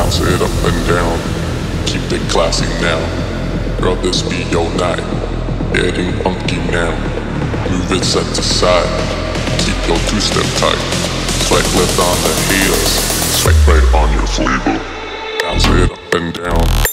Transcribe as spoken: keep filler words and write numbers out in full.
Bounce it up and down, keep it classy now. Girl, this be your night, getting funky now. Move it side to side, keep your two-step tight. Swipe left on the haters, swipe right on your flavor. Bounce it up and down.